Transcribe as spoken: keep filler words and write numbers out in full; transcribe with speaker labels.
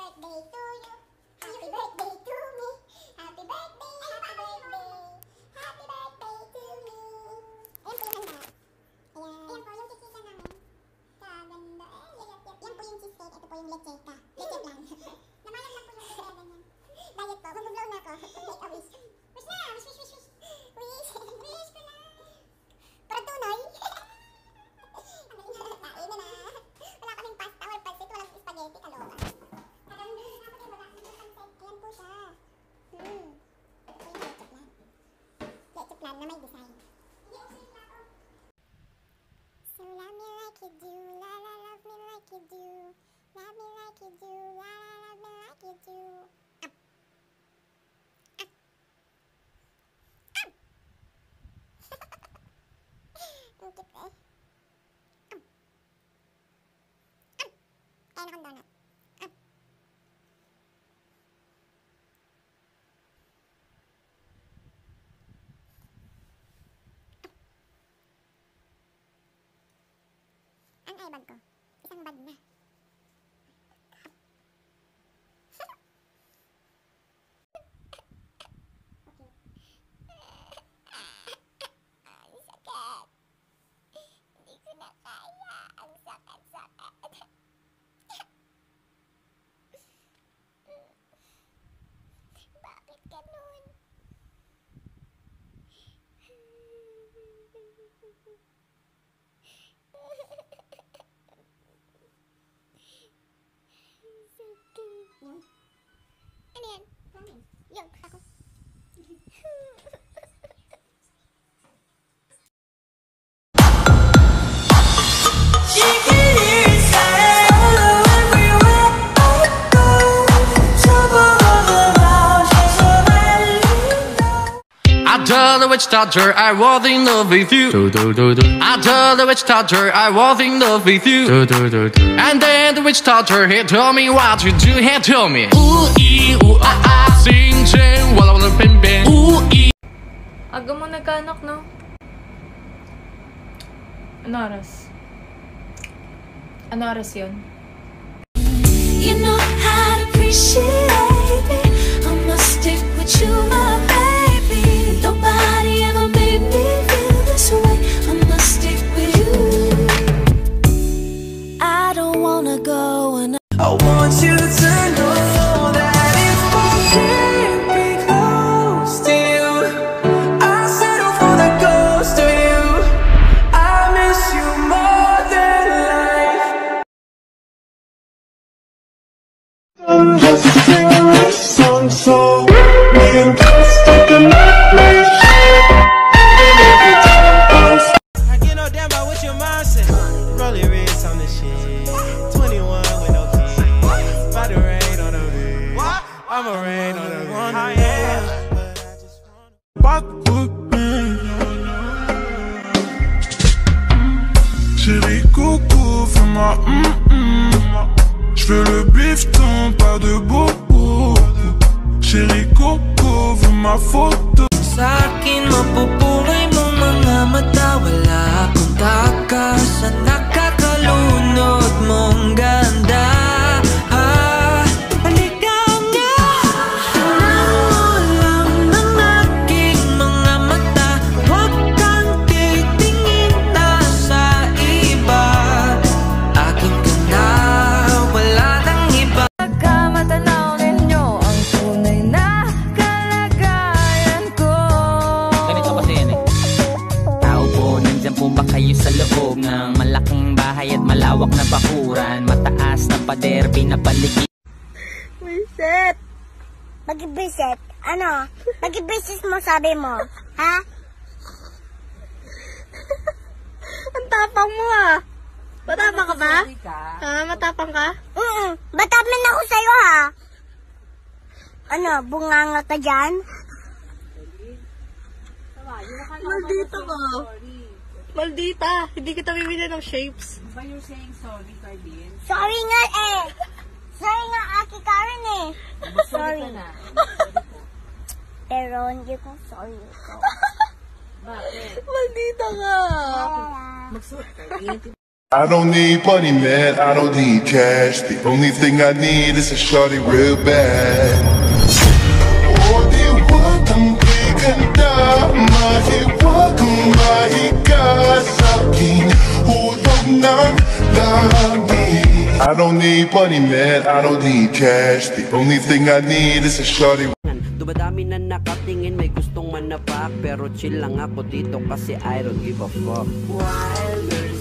Speaker 1: birthday to you. Happy birthday to me. Happy birthday, happy birthday. Happy birthday to me. Ayan po yung handa. Ayan. Ayan po yung chichisa namin. Kaganda. Eh, yap, yap. Yan po yung cheesecake. Ito po yung lecheka. Leche plan. Namayag lang po yung kaya ganyan. Diet po. Mag-blow na ako. Make a wish. Wish na! Wish, wish, wish, wish. Wish. Wish ko na. Para tunay. Kain na na. Wala kaming pasta or pansit. Walang spaghetti. Kaloka. Ayan po siya. Hmm. Ito yung leche plan. Leche plan na may design. So love me like you do, la la love me like you do, love me like you do, la la love me like you do. Up, up, up. Ang cute eh. Up, up. Kaya na kong donut. Up. Ang ibag ko, isang bag na. Okay. Ang sakit. Hindi ko na kaya. Ang sakit-sakit. Bakit ganun? Yung? Ano yan? Yung, ako.
Speaker 2: I told the witch doctor I was in love with you. Do, do, do, do. I told the witch doctor I was in love with you. Do, do, do, do. And then the witch doctor he told me what to do. He told me ooh ee ooh ah ah sing sing wala wala bing bing ooh ee.
Speaker 3: Aga mo nagkaanak, no? Ano oras? Ano oras yun?
Speaker 4: You know how to appreciate me. I must stick with you, my baby. Nobody ever made me feel this way. I must stick with you. I don't wanna go and I want you to know that if I can't be close to you, I'll settle for the ghost of you. I miss you more than life.
Speaker 5: Just sing this song so we can just take a night.
Speaker 6: I get no damn about what your mom said. Roll your wrist on this shit. twenty-one with no kids. About to rain on the bed. What? I'ma rain on the one. Oh, yeah. But I just wanna
Speaker 5: Pas de copain. Chérie coco, fais-moi hum hum. J'veux le bifton, pas de bobo. Chérie coco, veux ma photo.
Speaker 4: Sa'kin mapupulay mo mga mata. Wala akong takas sa nakakalunod mong ganda. Ah, aligaw nga. Namulang ng aking mga mata. Huwag kang titingin na sa iba. Akin ka na, wala nang iba. Pagkamatanaw ninyo ang tunay na kalagayan ko.
Speaker 7: Ganito kasi yan eh. Tao po, nandyan po ba kayo sa loob ng malaking bahay at malawak na bakuran? Mataas na pader, pinapaligid.
Speaker 1: Bisit! Mag-bisit? Ano? Mag-bisit mo sabi mo? Ha?
Speaker 3: Ang tapang mo, ah! Matapang ka ba? Ha? Matapang ka?
Speaker 1: Mm-mm. Batapin ako sa'yo, ha? Ano? Bunganga ka dyan?
Speaker 3: Maldita ka. Maldita. Hindi kita bibili ng shapes.
Speaker 1: Sorry nga eh! Sorry nga, Aki Karen eh! Sorry. Pero hindi ko sorry ito.
Speaker 3: Maldita ka.
Speaker 1: Magsuot ka.
Speaker 5: I don't need money, man, I don't need cash. The only thing I need is a shorty real bad. Oh, di wag kang kikanda, mahiwag kang mahiga sa'kin, hulog ng langit. I don't need money, man, I don't need cash. The only thing I need is a shorty.
Speaker 8: Dumadami na nakatingin, may gustong manapak, pero chill lang ako dito kasi I don't give a fuck. While you're